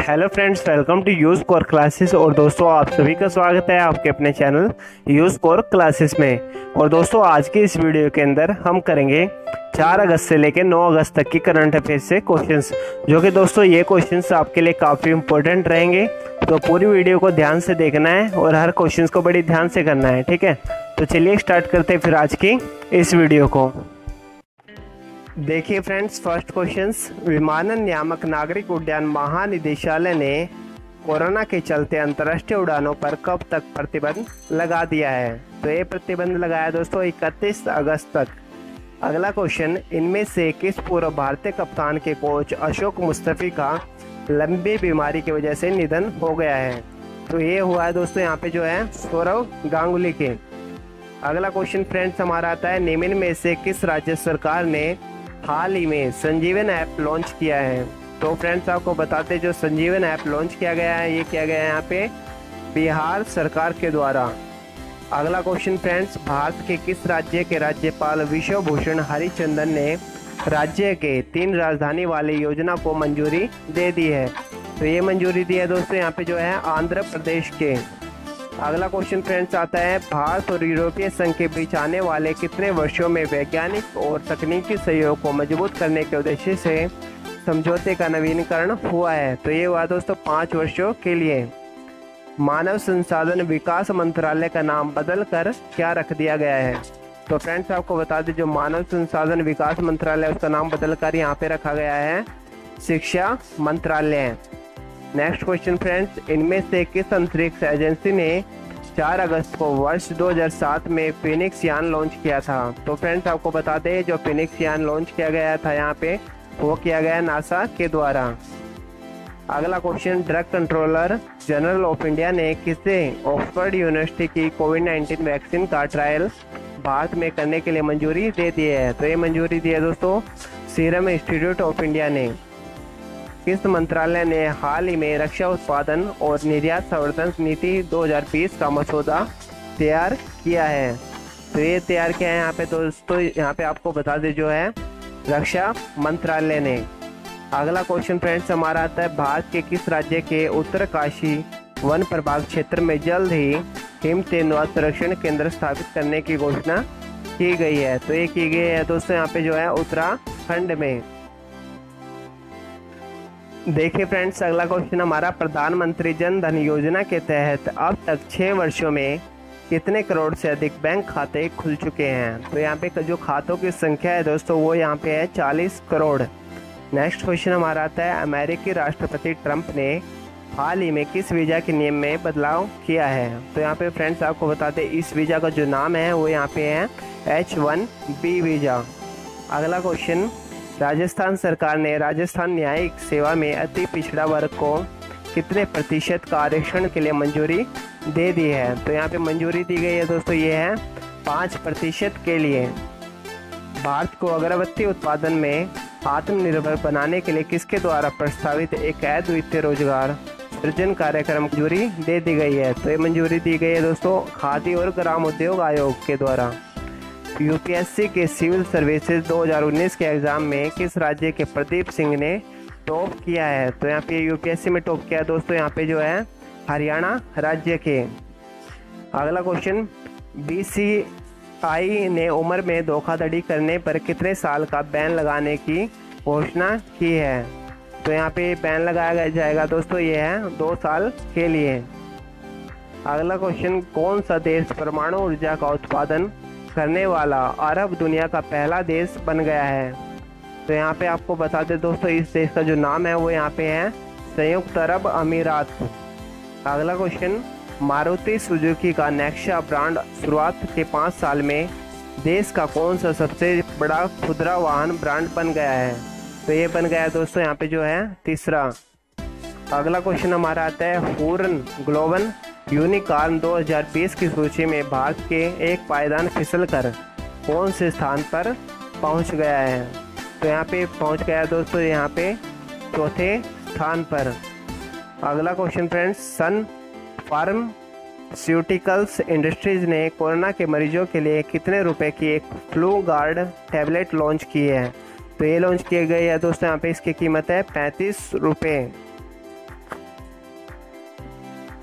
Hello friends, welcome to use core classes. और दोस्तों आप सभी का स्वागत है आपके अपने चैनल यूज कोर क्लासेस में। और दोस्तों आज की इस वीडियो के अंदर हम करेंगे 4 अगस्त से लेकर 9 अगस्त तक की करंट अफेयर्स से क्वेश्चंस, जो कि दोस्तों ये क्वेश्चंस आपके लिए काफ़ी इंपॉर्टेंट रहेंगे। तो पूरी वीडियो को ध्यान से देखना है और हर क्वेश्चन को बड़ी ध्यान से करना है, ठीक है। तो चलिए स्टार्ट करते हैं फिर आज की इस वीडियो को। देखिए फ्रेंड्स, फर्स्ट क्वेश्चंस, विमानन नियामक नागरिक उड्डयन महानिदेशालय ने कोरोना के चलते अंतर्राष्ट्रीय उड़ानों पर कब तक प्रतिबंध लगा दिया है? तो ये प्रतिबंध लगाया दोस्तों 31 अगस्त तक। अगला क्वेश्चन, इनमें से किस पूर्व भारतीय कप्तान के कोच अशोक मुस्तफी का लंबी बीमारी की वजह से निधन हो गया है? तो ये हुआ है दोस्तों यहाँ पे जो है सौरव गांगुली के। अगला क्वेश्चन फ्रेंड्स हमारा आता है, निम्न में से किस राज्य सरकार ने हाल ही में संजीवन ऐप लॉन्च किया है? तो फ्रेंड्स आपको बताते जो संजीवन ऐप लॉन्च किया गया है, ये किया गया है यहाँ पे बिहार सरकार के द्वारा। अगला क्वेश्चन फ्रेंड्स, भारत के किस राज्य के राज्यपाल विश्व भूषण हरिचंदन ने राज्य के 3 राजधानी वाली योजना को मंजूरी दे दी है? तो ये मंजूरी दी है दोस्तों यहाँ पे जो है आंध्र प्रदेश के। अगला क्वेश्चन फ्रेंड्स आता है, भारत और यूरोपीय संघ के बीच आने वाले कितने वर्षों में वैज्ञानिक और तकनीकी सहयोग को मजबूत करने के उद्देश्य से समझौते का नवीनीकरण हुआ है? तो ये हुआ दोस्तों 5 वर्षों के लिए। मानव संसाधन विकास मंत्रालय का नाम बदलकर क्या रख दिया गया है? तो फ्रेंड्स आपको बता दें जो मानव संसाधन विकास मंत्रालय उसका नाम बदलकर यहाँ पे रखा गया है शिक्षा मंत्रालय। नेक्स्ट क्वेश्चन फ्रेंड्स, इनमें से किस अंतरिक्ष एजेंसी ने 4 अगस्त को वर्ष 2007 में फिनिक्स यान लॉन्च किया था? तो फ्रेंड्स आपको बता दें जो फिनिक्स यान लॉन्च किया गया था यहाँ पे वो किया गया नासा के द्वारा। अगला question, drug controller general of India ने किसे ऑक्सफोर्ड यूनिवर्सिटी की कोविड-19 वैक्सीन का ट्रायल भारत में करने के लिए मंजूरी दे दी है? तो ये मंजूरी दी है दोस्तों सीरम इंस्टीट्यूट ऑफ इंडिया ने। किस मंत्रालय ने हाल ही में रक्षा उत्पादन और निर्यात संवर्धन नीति 2020 का मसौदा तैयार किया है? तो ये तैयार किया है यहाँ पे दोस्तों, यहाँ पे आपको बता दें जो है रक्षा मंत्रालय ने। अगला क्वेश्चन फ्रेंड्स हमारा आता है, भारत के किस राज्य के उत्तरकाशी वन प्रभाग क्षेत्र में जल्द ही हिम तेंदुआ संरक्षण केंद्र स्थापित करने की घोषणा की गई है? तो ये की गई है दोस्तों यहाँ पे जो है उत्तराखंड में। देखिए फ्रेंड्स, अगला क्वेश्चन हमारा, प्रधानमंत्री जन धन योजना के तहत अब तक 6 वर्षों में कितने करोड़ से अधिक बैंक खाते खुल चुके हैं? तो यहाँ पे जो खातों की संख्या है दोस्तों वो यहाँ पे है 40 करोड़। नेक्स्ट क्वेश्चन हमारा आता है, अमेरिकी राष्ट्रपति ट्रंप ने हाल ही में किस वीज़ा के नियम में बदलाव किया है? तो यहाँ पे फ्रेंड्स आपको बताते इस वीज़ा का जो नाम है वो यहाँ पे है H1B वीज़ा। अगला क्वेश्चन, राजस्थान सरकार ने राजस्थान न्यायिक सेवा में अति पिछड़ा वर्ग को कितने प्रतिशत का आरक्षण के लिए मंजूरी दे दी है? तो यहाँ पे मंजूरी दी गई है दोस्तों ये है 5% के लिए। भारत को अगरबत्ती उत्पादन में आत्मनिर्भर बनाने के लिए किसके द्वारा प्रस्तावित एक अद्वितीय रोजगार सृजन कार्यक्रम मंजूरी दे दी गई है? तो ये मंजूरी दी गई है दोस्तों खादी और ग्राम उद्योग आयोग के द्वारा। यूपीएससी के सिविल सर्विसेज 2019 के एग्ज़ाम में किस राज्य के प्रदीप सिंह ने टॉप किया है? तो यहाँ पे यूपीएससी में टॉप किया दोस्तों यहाँ पे जो है हरियाणा राज्य के। अगला क्वेश्चन, बीसीआई ने उम्र में धोखाधड़ी करने पर कितने साल का बैन लगाने की घोषणा की है? तो यहाँ पे बैन लगाया जाएगा दोस्तों ये है 2 साल के लिए। अगला क्वेश्चन, कौन सा देश परमाणु ऊर्जा का उत्पादन करने वाला अरब दुनिया का पहला देश बन गया है? तो यहाँ पे आपको बता दें दोस्तों इस देश का जो नाम है वो यहाँ पे है संयुक्त अरब अमीरात। अगला क्वेश्चन, मारुति सुजुकी का नेक्सा ब्रांड शुरुआत के 5 साल में देश का कौन सा सबसे बड़ा खुदरा वाहन ब्रांड बन गया है? तो ये बन गया है दोस्तों यहाँ पे जो है तीसरा। अगला क्वेश्चन हमारा आता है, हूरन ग्लोबल यूनिकॉर्न 2020 की सूची में भारत के एक पायदान फिसलकर कौन से स्थान पर पहुंच गया है? तो यहाँ पे पहुंच गया दोस्तों यहाँ पे 4थे स्थान पर। अगला क्वेश्चन फ्रेंड्स, सन फार्मास्यूटिकल्स इंडस्ट्रीज ने कोरोना के मरीजों के लिए कितने रुपए की एक फ्लू गार्ड टैबलेट लॉन्च की है? तो ये लॉन्च किए गए है दोस्तों यहाँ पे इसकी कीमत है 35 रुपये।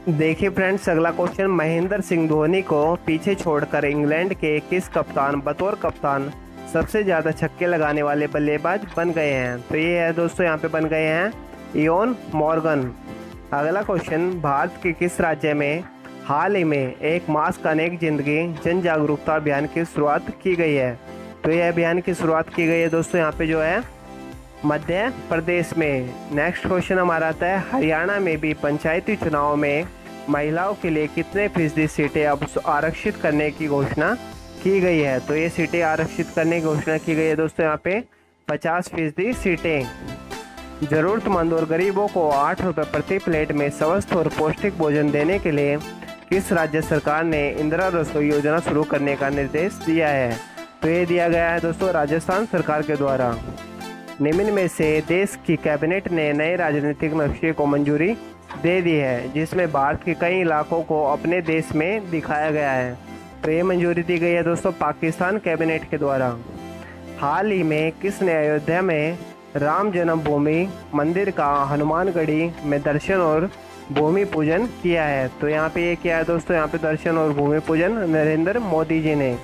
देखिए फ्रेंड्स, अगला क्वेश्चन, महेंद्र सिंह धोनी को पीछे छोड़कर इंग्लैंड के किस कप्तान बतौर कप्तान सबसे ज़्यादा छक्के लगाने वाले बल्लेबाज बन गए हैं? तो ये है दोस्तों, यहाँ पे बन गए हैं इयोन मॉर्गन। अगला क्वेश्चन, भारत के किस राज्य में हाल ही में एक मास्क अनेक जिंदगी जन जागरूकता अभियान की शुरुआत की गई है? तो ये अभियान की शुरुआत की गई है दोस्तों यहाँ पे जो है मध्य प्रदेश में। नेक्स्ट क्वेश्चन हमारा आता है, हरियाणा में भी पंचायती चुनाव में महिलाओं के लिए कितने फीसदी सीटें अब आरक्षित करने की घोषणा की गई है? तो ये सीटें आरक्षित करने की घोषणा की गई है दोस्तों यहाँ पे 50% सीटें। जरूरतमंद और गरीबों को 8 रुपये प्रति प्लेट में स्वस्थ और पौष्टिक भोजन देने के लिए किस राज्य सरकार ने इंदिरा रसोई योजना शुरू करने का निर्देश दिया है? तो ये दिया गया है दोस्तों राजस्थान सरकार के द्वारा। निम्न में से देश की कैबिनेट ने नए राजनीतिक नक्शे को मंजूरी दे दी है जिसमें भारत के कई इलाकों को अपने देश में दिखाया गया है? तो ये मंजूरी दी गई है दोस्तों पाकिस्तान कैबिनेट के द्वारा। हाल ही में किसने अयोध्या में राम जन्मभूमि मंदिर का हनुमानगढ़ी में दर्शन और भूमि पूजन किया है? तो यहाँ पे ये किया है दोस्तों, यहाँ पे दर्शन और भूमि पूजन नरेंद्र मोदी जी ने।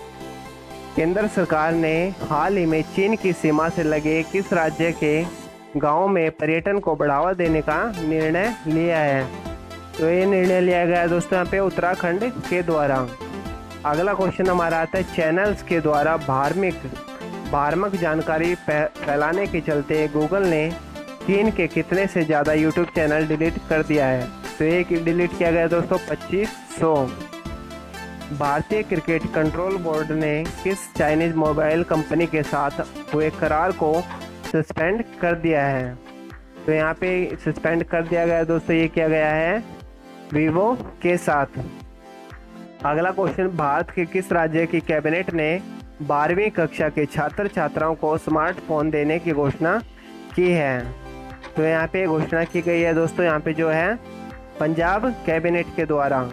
केंद्र सरकार ने हाल ही में चीन की सीमा से लगे किस राज्य के गांव में पर्यटन को बढ़ावा देने का निर्णय लिया है? तो ये निर्णय लिया गया है दोस्तों यहाँ पे उत्तराखंड के द्वारा। अगला क्वेश्चन हमारा आता है, चैनल्स के द्वारा भ्रामक जानकारी फैलाने के चलते गूगल ने चीन के कितने से ज़्यादा यूट्यूब चैनल डिलीट कर दिया है? तो ये डिलीट किया गया दोस्तों 2500। भारतीय क्रिकेट कंट्रोल बोर्ड ने किस चाइनीज मोबाइल कंपनी के साथ हुए करार को सस्पेंड कर दिया है? तो यहाँ पे सस्पेंड कर दिया गया है दोस्तों, ये किया गया है वीवो के साथ। अगला क्वेश्चन, भारत के किस राज्य की कैबिनेट ने 12वीं कक्षा के छात्र छात्राओं को स्मार्टफोन देने की घोषणा की है? तो यहाँ पे घोषणा की गई है दोस्तों यहाँ पे जो है पंजाब कैबिनेट के द्वारा।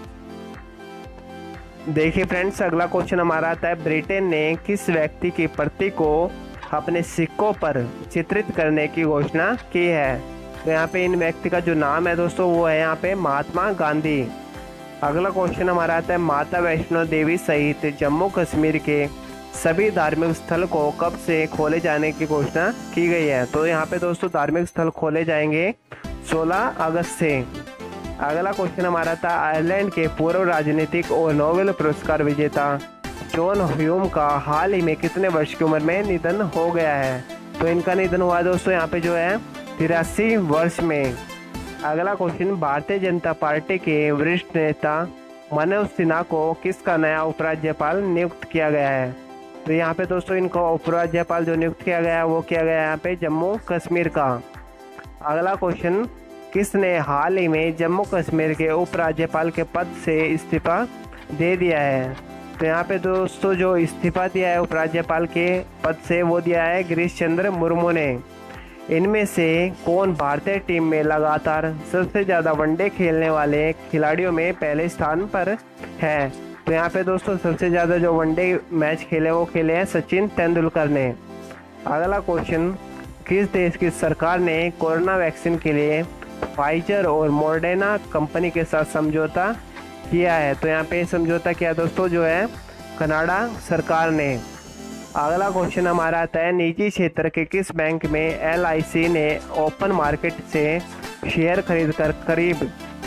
देखिए फ्रेंड्स, अगला क्वेश्चन हमारा आता है, ब्रिटेन ने किस व्यक्ति की प्रतीक को अपने सिक्कों पर चित्रित करने की घोषणा की है? तो यहाँ पे इन व्यक्ति का जो नाम है दोस्तों वो है यहाँ पे महात्मा गांधी। अगला क्वेश्चन हमारा आता है, माता वैष्णो देवी सहित जम्मू कश्मीर के सभी धार्मिक स्थल को कब से खोले जाने की घोषणा की गई है? तो यहाँ पे दोस्तों धार्मिक स्थल खोले जाएंगे 16 अगस्त से। अगला क्वेश्चन हमारा था, आयरलैंड के पूर्व राजनीतिक और नोबेल पुरस्कार विजेता जॉन ह्यूम का हाल ही में कितने वर्ष की उम्र में निधन हो गया है? तो इनका निधन हुआ दोस्तों यहाँ पे जो है 83 वर्ष में। अगला क्वेश्चन, भारतीय जनता पार्टी के वरिष्ठ नेता मनोज सिन्हा को किसका नया उपराज्यपाल नियुक्त किया गया है? तो यहाँ पे दोस्तों इनको उपराज्यपाल जो नियुक्त किया गया है वो किया गया है यहाँ पे जम्मू कश्मीर का। अगला क्वेश्चन, किसने हाल ही में जम्मू कश्मीर के उपराज्यपाल के पद से इस्तीफा दे दिया है? तो यहाँ पे दोस्तों जो इस्तीफा दिया है उपराज्यपाल के पद से वो दिया है गिरीश चंद्र मुर्मू ने। इनमें से कौन भारतीय टीम में लगातार सबसे ज़्यादा वनडे खेलने वाले खिलाड़ियों में पहले स्थान पर है? तो यहाँ पे दोस्तों सबसे ज़्यादा जो वनडे मैच खेले वो खेले हैं सचिन तेंदुलकर ने। अगला क्वेश्चन, किस देश की सरकार ने कोरोना वैक्सीन के लिए फाइजर और मॉडर्ना कंपनी के साथ समझौता किया है? तो यहाँ पे समझौता किया दोस्तों जो है कनाडा सरकार ने। अगला क्वेश्चन हमारा आता है, निजी क्षेत्र के किस बैंक में LIC ने ओपन मार्केट से शेयर खरीदकर करीब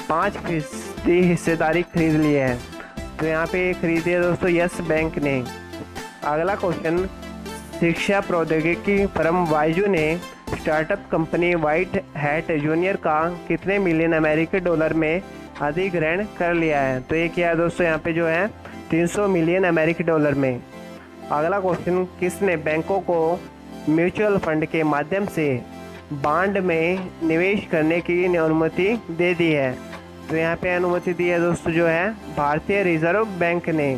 5% हिस्सेदारी खरीद ली है? तो यहाँ पे खरीदी है दोस्तों यस बैंक ने। अगला क्वेश्चन, शिक्षा प्रौद्योगिकी फर्म वाइजू ने startup company White Hat Junior का कितने मिलियन अमेरिकी डॉलर में अधिग्रहण कर लिया है? तो ये किया है दोस्तों यहाँ पे जो है 300 मिलियन अमेरिकी डॉलर में। अगला क्वेश्चन, किसने बैंकों को म्यूचुअल फंड के माध्यम से बांड में निवेश करने की अनुमति दे दी है? तो यहाँ पे अनुमति दी है दोस्तों जो है भारतीय रिजर्व बैंक ने।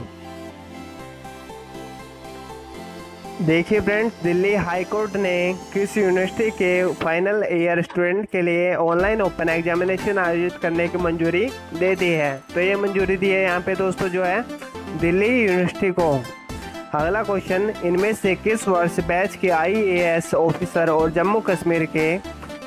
देखिए फ्रेंड्स, दिल्ली हाई कोर्ट ने किस यूनिवर्सिटी के फाइनल ईयर स्टूडेंट के लिए ऑनलाइन ओपन एग्जामिनेशन आयोजित करने की मंजूरी दे दी है? तो ये मंजूरी दी है यहाँ पे दोस्तों जो है दिल्ली यूनिवर्सिटी को। अगला क्वेश्चन, इनमें से किस वर्ष बैच के IAS ऑफिसर और जम्मू कश्मीर के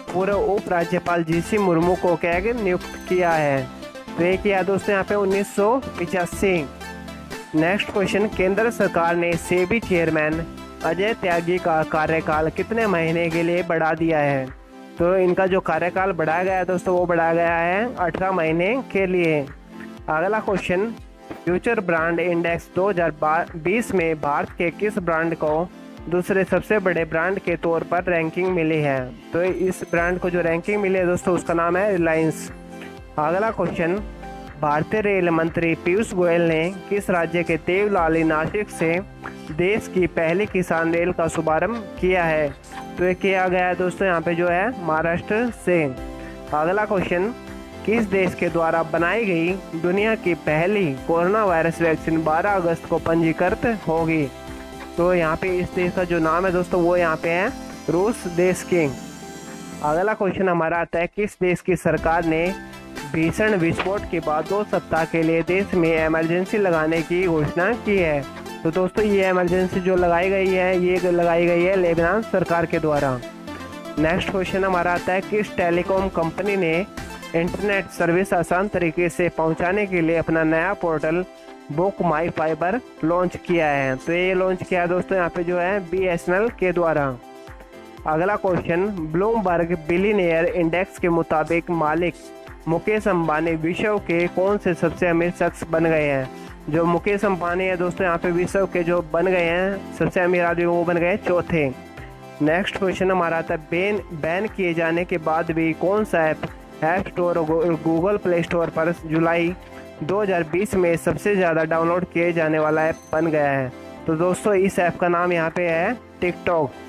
पूर्व उपराज्यपाल जीसी मुर्मू को क्या है कि नियुक्त किया है? तो ये किया दोस्तों यहाँ पे 1985। नेक्स्ट क्वेश्चन, केंद्र सरकार ने सेबी चेयरमैन अजय त्यागी का कार्यकाल कितने महीने के लिए बढ़ा दिया है? तो इनका जो कार्यकाल बढ़ाया गया है दोस्तों वो बढ़ाया गया है 18 महीने के लिए। अगला क्वेश्चन, फ्यूचर ब्रांड इंडेक्स 2020 में भारत के किस ब्रांड को दूसरे सबसे बड़े ब्रांड के तौर पर रैंकिंग मिली है? तो इस ब्रांड को जो रैंकिंग मिली है दोस्तों उसका नाम है रिलायंस। अगला क्वेश्चन, भारतीय रेल मंत्री पीयूष गोयल ने किस राज्य के देवलाली नासिक से देश की पहली किसान रेल का शुभारंभ किया है? तो ये किया गया है दोस्तों यहाँ पे जो है महाराष्ट्र से। अगला क्वेश्चन, किस देश के द्वारा बनाई गई दुनिया की पहली कोरोना वायरस वैक्सीन 12 अगस्त को पंजीकृत होगी? तो यहाँ पे इस देश का जो नाम है दोस्तों वो यहाँ पे है रूस देश की। अगला क्वेश्चन हमारा आता है, किस देश की सरकार ने भीषण विस्फोट के बाद 2 सप्ताह के लिए देश में इमरजेंसी लगाने की घोषणा की है? तो दोस्तों ये इमरजेंसी जो लगाई गई है ये लगाई गई है लेबनान सरकार के द्वारा। नेक्स्ट क्वेश्चन हमारा आता है, किस टेलीकॉम कंपनी ने इंटरनेट सर्विस आसान तरीके से पहुंचाने के लिए अपना नया portal Book My Fibre launch किया है? तो ये लॉन्च किया है दोस्तों यहाँ पे जो है BSNL के द्वारा। अगला क्वेश्चन, ब्लूमबर्ग बिलियनियर इंडेक्स के मुताबिक मालिक मुकेश अंबानी विश्व के कौन से सबसे अमीर शख्स बन गए हैं? जो मुकेश अंबानी है दोस्तों यहाँ पे विश्व के जो बन गए हैं सबसे अमीर आदमी वो बन गए चौथे। नेक्स्ट क्वेश्चन हमारा आता है, बैन किए जाने के बाद भी कौन सा ऐप स्टोर और गूगल प्ले स्टोर पर जुलाई 2020 में सबसे ज़्यादा डाउनलोड किए जाने वाला ऐप बन गया है? तो दोस्तों इस ऐप का नाम यहाँ पे है टिकटॉक।